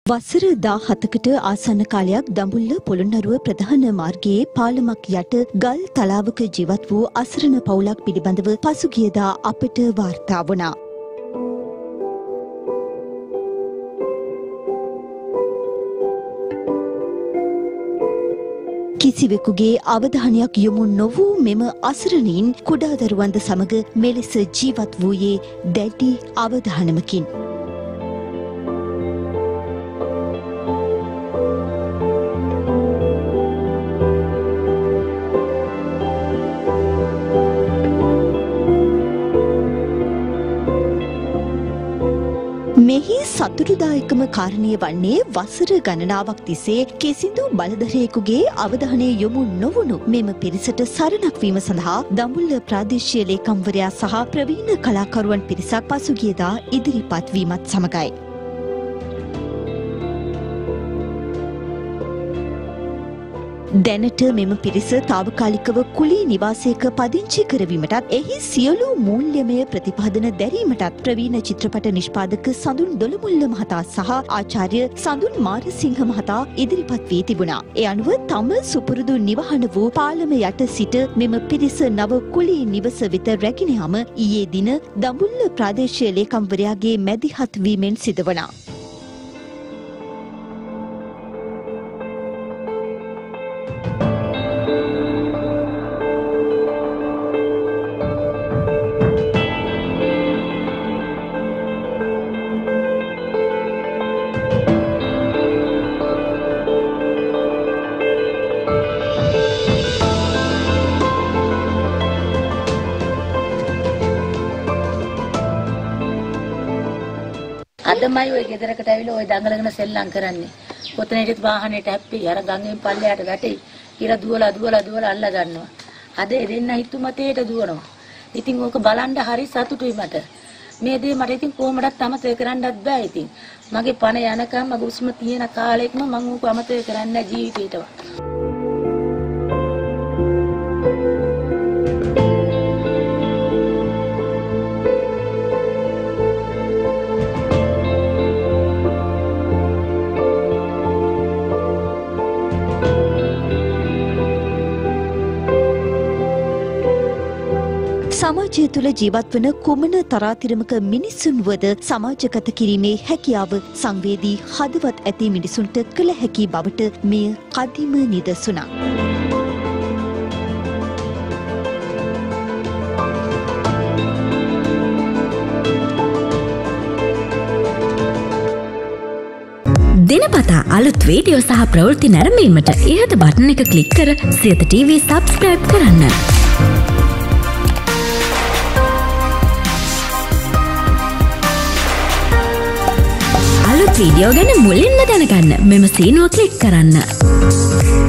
වසර 17කට ආසන්න කාලයක් දඹුල්ල පොළොන්නරුව ප්‍රධාන මාර්ගයේ පාලමක් යට ගල් තලාවක ජීවත් වූ අසරණ පවුලක් පිළිබඳව පසුගියදා අපට වාර්තා වුණා. කිසිවෙකුගේ අවධානයක් යොමු නොවූ මෙම අසරණීන් කුඩා දරුවන්ද සමග මෙලෙස ජීවත් වූයේ දැඩි අවධානමකින්. මෙහි සතුටුදායකම කාරණය වන්නේ වසර ගණනාවක් තිස්සේ කිසිදු බලධරයෙකුගේ අවධානය යොමු නොවුණු මෙම පිරිසට සරණක් වීම සඳහා දඹුල්ල ප්‍රාදේශීය ලේකම්වරයා සහ ප්‍රවීණ කලාකරුවන් පිරිසක් පසුගියදා ඉදිරිපත් වීමත් සමගයි. දැනට මෙම පිරිස తాවකාලිකව කුලී නිවාසයක පදිංචි කරවීමටත් එහි සියලු මූල්‍යමය ප්‍රතිපාදන දැරීමටත් ප්‍රවීණ චිත්‍රපට නිෂ්පාදක සඳුන් දොළමුල්ල මහතා සහ ආචාර්ය සඳුන් මාරසිංහ මහතා ඉදිරිපත් වී තිබුණා. ඒ අනුව තම සුපුරුදු නිවහන වූ පාලම යට සිට මෙම පිරිස නව කුලී නිවස වෙත රැගෙන යාම ඊයේ දින දඹුල්ල ප්‍රාදේශීය ලේකම්වරයාගේ මැදිහත් වීමෙන් සිදුවනා. අදමයි ඔය ගෙදරකට ඇවිල්ලා ඔය දඟලගෙන සෙල්ලම් කරන්නේ. කොතනේද වාහනේට හැප්පි අර ගංගෙන් පල්ලෙහාට වැටෙයි. ඉර දුවලා අල්ලා ගන්නවා. අද එදෙන්න හිතුමතේට දුවනවා. ඉතින් ඕක බලන්න හරි සතුටුයි මට. මේ දේ මට ඉතින් කොහොමදත් අමතක කරන්නත් බෑ ඉතින්. මගේ පණ යනකම් මගේ උස්ම තියෙන කාලෙකම මම ඕක අමතක කරන්නේ නැහැ ජීවිතේටම. සමාජය තුළ ජීවත් වන කුමන තරාතිරමක මිනිසුන් වද සමාජගත කිරීමේ හැකියාව සංවේදී හදවත් ඇති මිනිසුන්ට කළ හැකි බවට මෙය කදිම නිදසුනක්. දිනපතා අලුත් වීඩියෝ සහ ප්‍රවෘත්ති නැරඹීමට ඉහත බටන් එක ක්ලික් කර සියත TV සබ්ස්ක්‍රයිබ් කරන්න. අලුත් වීඩියෝ ගැන මුලින්ම දැනගන්න මෙම සීනුව ක්ලික් කරන්න.